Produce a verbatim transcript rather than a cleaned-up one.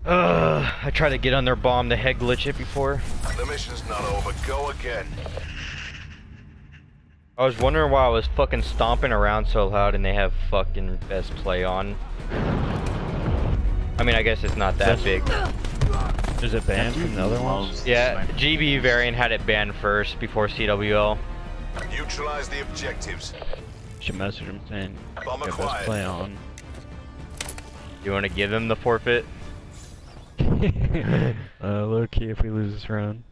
Ugh, I tried to get on their bomb, the head glitch it before. The mission's not over. Go again. I was wondering why I was fucking stomping around so loud and they have fucking best play on. I mean, I guess it's not that big. Is it banned from the other ones? Yeah, G B variant had it banned first before C W L. Neutralize the objectives. Should message him saying, Bomb "Get best acquired." play on." You want to give him the forfeit? uh, low key if we lose this round.